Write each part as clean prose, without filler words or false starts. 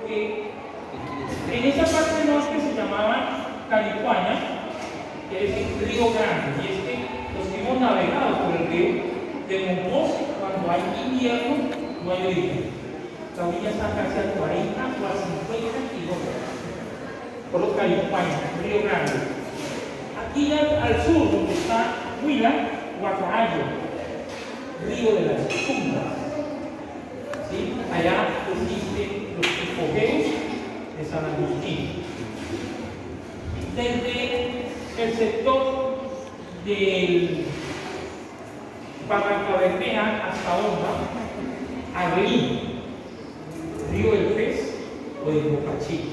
porque en esa parte norte se llamaba Calipuaña, que es decir, Río Grande, y es que los que hemos navegado por el río de Monpós, cuando hay invierno, no hay orilla. La orilla está casi a 40 o a 50 kilómetros por los Calipuaña, Río Grande. Aquí al sur, donde está Huila, Guacarayo, Río de las Tumbas. ¿Sí? Allá existen los hipogeos de San Agustín. Desde el sector del Barranca Bermeja hasta Honda, Arlí, Río del Pez o del Boca Chica.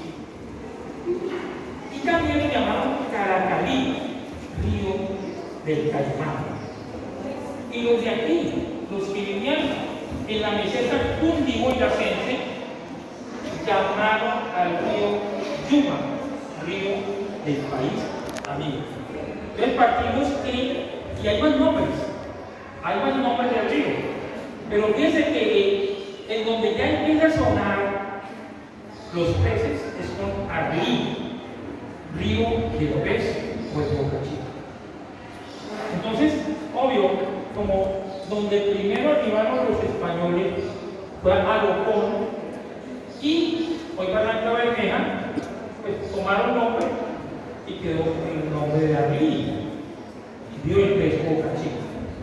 Y también lo llamaban Caracalí, Río del Caimán. Y los de aquí, los que vivían en la meseta cundiboyacense, llamaron al río Yuma, río del país amigo. Entonces partimos y hay más nombres del río, pero fíjense que en donde ya empieza a sonar los peces es con Arlí, río del Pez o el Boca Chica. Entonces, obvio, como donde primero arribaron los españoles fue a Locón y hoy Barranca Bermeja, pues tomaron nombre y quedó el nombre de Arlí, río del Pez o Boca Chica.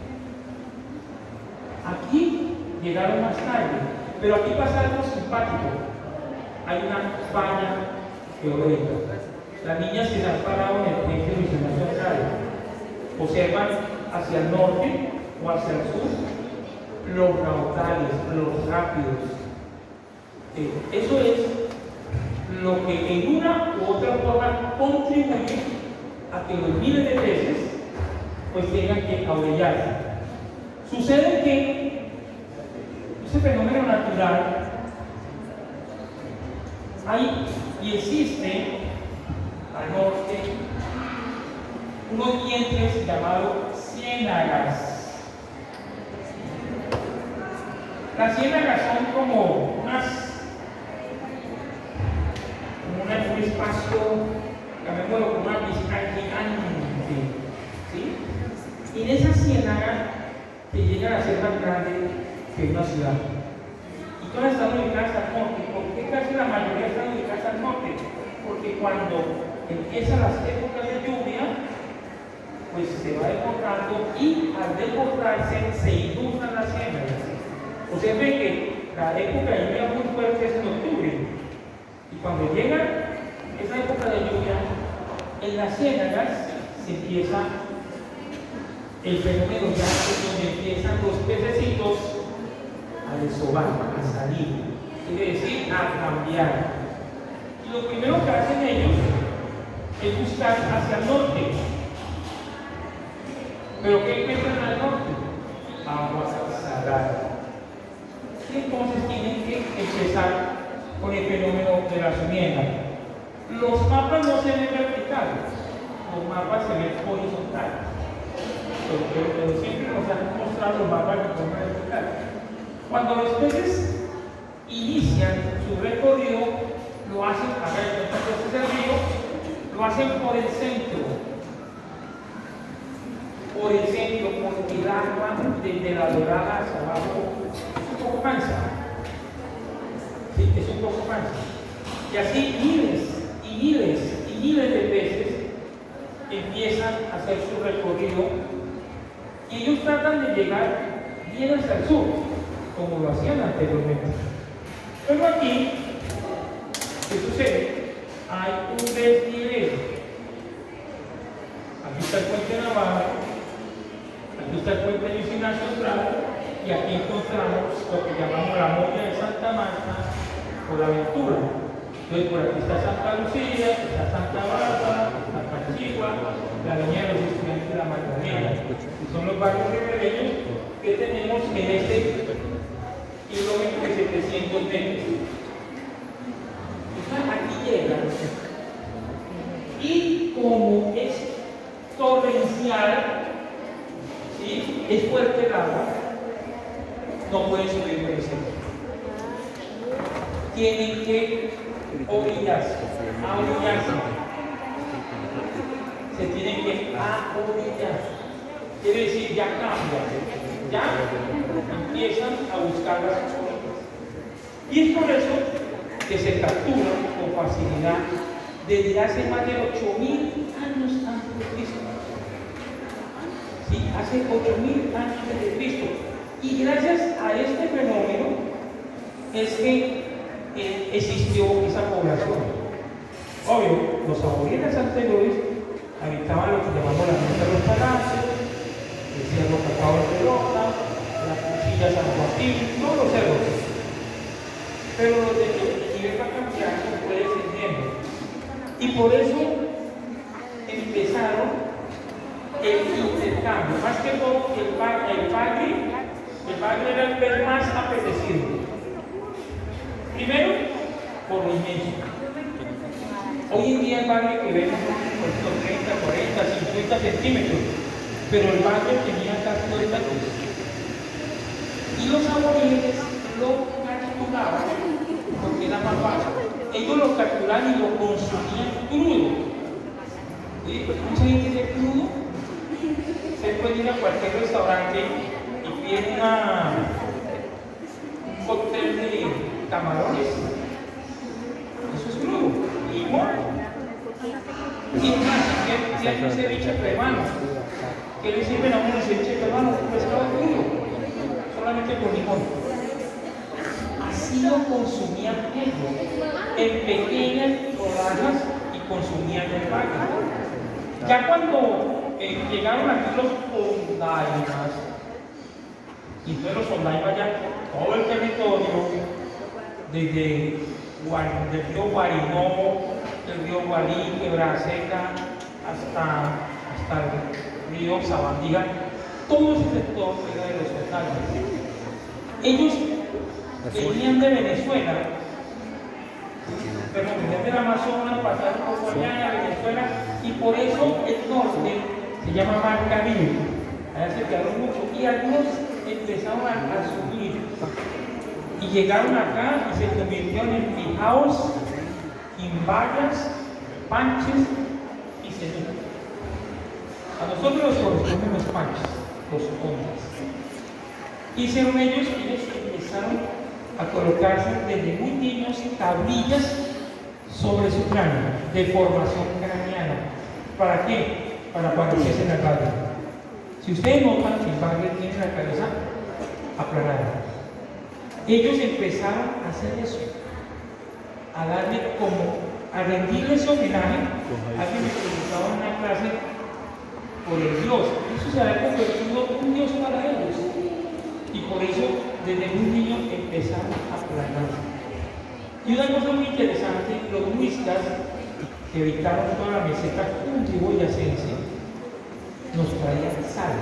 Aquí llegaron más tarde, pero aquí pasa algo simpático. Hay una baña geológica. Las niñas que se han parado en el puente Luis Ignacio Andrade observan hacia el norte o hacia el sur los raudales, los rápidos. Eso es lo que en una u otra forma contribuye a que los miles de peces pues tengan que aurellarse. Sucede que ese fenómeno natural hay y existe al norte unos dientes llamados ciénagas. Las ciénagas son como un espacio, llamémoslo como una piscina gigante, ¿sí? Y en esa ciénaga que llegan a ser más grande que una ciudad. Y todas están ubicadas al norte. ¿Por qué casi la mayoría están ubicadas al norte? Porque cuando empiezan las épocas de lluvia, pues se va desbordando y al desbordarse se inundan las ciénagas. O sea, ve que la época de lluvia muy fuerte es en octubre. Y cuando llega esa época de lluvia, en las ciénagas se empieza el fenómeno ya donde empiezan los pececitos a desovar, a salir, quiere decir a cambiar. Y lo primero que hacen ellos es buscar hacia el norte. ¿Pero qué encuentran al norte? Agua salada. Y entonces tienen que empezar con el fenómeno de la sumienda. Los mapas no se ven verticales, los mapas se ven horizontales. Pero siempre nos han mostrado los mapas de forma vertical. Cuando los peces inician su recorrido, lo hacen, a ver, entonces el río, lo hacen por el centro, porque el agua desde la dorada hacia abajo es un poco mansa. Sí, es un poco mansa. Y así miles y miles y miles de peces empiezan a hacer su recorrido. Y ellos tratan de llegar bien hasta el sur, como lo hacían anteriormente. Pero aquí, ¿qué sucede? Hay un desnivel. Aquí está el puente Navarro, aquí está el puente Luis Ignacio Andrade, y aquí encontramos lo que llamamos la Moya de Santa Marta o la Aventura. Entonces, por aquí está Santa Lucía, está Santa Bárbara, está Panchigua, la Avenida de los Estudiantes de la Magdalena. Y son los barrios ribereños que tenemos en este kilómetro de 700 metros. Entonces, aquí llegan. Y como es torrencial, ¿sí? Es fuerte el agua, no pueden subir por el centro. tienen que orillarse, se tienen que orillar. Quiere decir, ya cambian, ya empiezan a buscar las orillas. Y es por eso que se capturan con facilidad desde hace más de 8.000 años antes de Cristo. Sí, hace 8.000 años antes de Cristo. Y gracias a este fenómeno es que existió esa población. Obvio, los aborígenes anteriores habitaban lo que llamamos la mesa de los palacios, el cerro Cacao de Pelota, las cuchillas San Joaquín, todos los cerros. Pero los de nivel va cambiando, fue descendiendo. Y por eso empezaron el intercambio. Más que todo, el bagre era el pez más apetecido. Primero, por lo inmenso. Hoy en día el bagre que vemos son 30, 40, 50 centímetros, pero el bagre tenía casi 2 metros. Y los aborígenes lo capturaban porque era más fácil. Ellos lo capturaban y lo consumían crudo. ¿Sí? Mucha gente dice crudo. Se puede ir a cualquier restaurante y pide un cóctel de camarones. Eso es crudo. Igual. Y más, que hay un ceviche peruano. Que le sirven a uno el ceviche peruano con pescado crudo. Solamente con limón. Así lo consumían ellos. En pequeñas rodajas y consumían el bagre. Ya cuando llegaron aquí los ondaimas, y entonces los ondaimas ya todo el territorio, desde el río Guarinó, el río Guarí, Quebrada Seca, hasta el río Sabandija, todo ese sector era de los ondaimas. Ellos venían de Venezuela, pero venían del Amazonas, pasaron por Guayana, Venezuela, y por eso el norte se llama Mar Caribe. Allá se quedaron mucho y algunos empezaron a subir y llegaron acá y se convirtieron en fijaos, quimbayas, panches y cenucos. A nosotros nos corresponden los panches, los ondas. Hicieron ellos empezaron a colocarse desde muy niños tablillas sobre su cráneo, de formación craneana. ¿Para qué? Para parecerse al bagre. Si ustedes notan, el bagre tiene la cabeza aplanada. Ellos empezaron a hacer eso, a darle a rendirle ese homenaje. Alguien me preguntaba en una clase por el Dios. Eso se había convertido en un Dios para ellos. Y por eso, desde muy niño empezaron a aplanarse. Y una cosa muy interesante, los muiscas que habitaron toda la meseta cundiboyacense nos traían sal.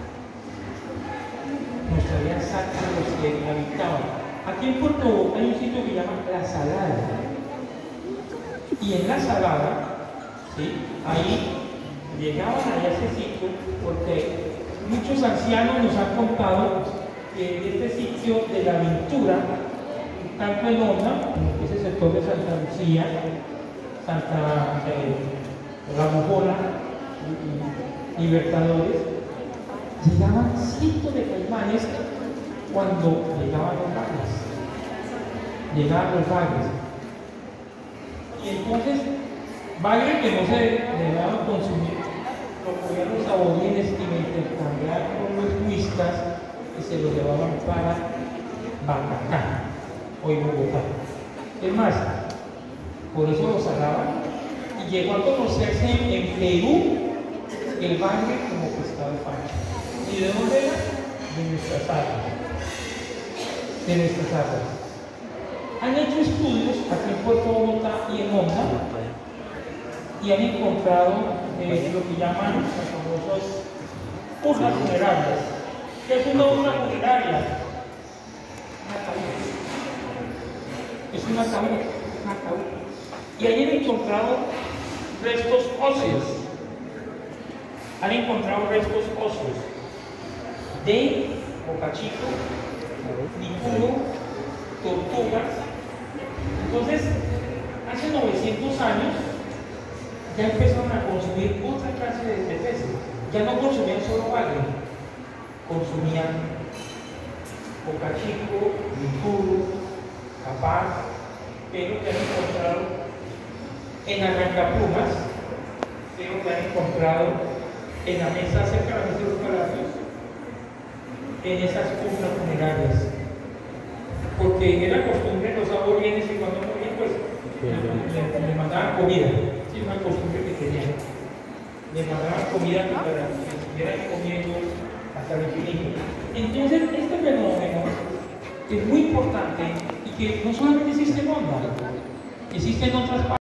Nos traían sal a los que habitaban. Aquí en Puerto Boca hay un sitio que llama La Salada. Y en La Salada, ¿sí? Ahí llegaban allá a ese sitio porque muchos ancianos nos han contado que en este sitio de la Ventura, tanto en Honda, como ese sector de Santa Lucía, La Mojola, Libertadores, llegaban cientos de caimanes cuando llegaban los bagres. Llegaban los bagres. Y entonces, bagre que no se dejaban consumir, lo cogían los aborígenes y lo intercambiaban con los muiscas y se lo llevaban para Bacacá, hoy Bogotá. Es más, por eso lo salaban y llegó a conocerse en Perú el bagre como pescado de pancha. ¿Y de dónde era? De nuestras aguas. De nuestras aguas. Han hecho estudios aquí en Puerto Bogotá y en Honda y han encontrado lo que llaman las famosas urnas funerarias. ¿Qué es una urna funeraria? Es un ataúd. Y ahí han encontrado restos óseos. Han encontrado restos óseos de bocachico, nicudo, tortugas, Entonces, hace 900 años ya empezaron a consumir otra clase de peces. Ya no consumían solo bagre, consumían bocachico, licuro, capaz, pero que han encontrado en arrancaplumas, pero que han encontrado en la mesa cerca de la mesa de los palacios, en esas cumbres funerarias. Porque era costumbre los aborígenes y cuando morían, pues le mandaban comida. Sí, una costumbre que tenían. Le mandaban comida para que estuvieran comiendo hasta el infinito. Entonces, este fenómeno es muy importante y que no solamente existe en Onda, existe en otras partes.